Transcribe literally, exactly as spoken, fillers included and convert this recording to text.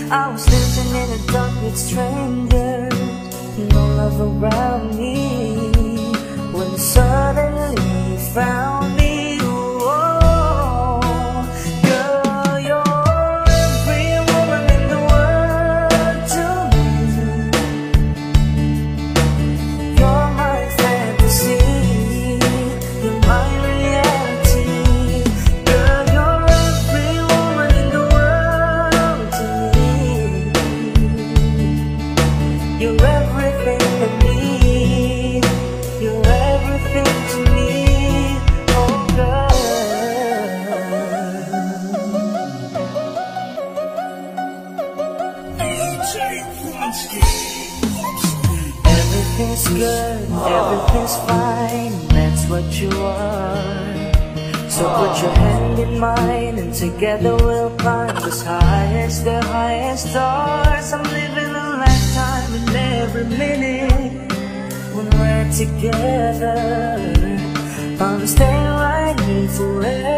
I was living in the dark with strangers, no love around me, when suddenly you found me. Oh, girl, you're every woman in the world to me. You're my fantasy, you're my reality. Girl, you're every woman in the world to me. You're everything I need, you're everything to me, oh girl. Everything's good, everything's fine, that's what you are. So put your hand in mine and together we'll climb as high as the highest stars. I'm living a lifetime in every minute when we're together. I'm staying right here forever.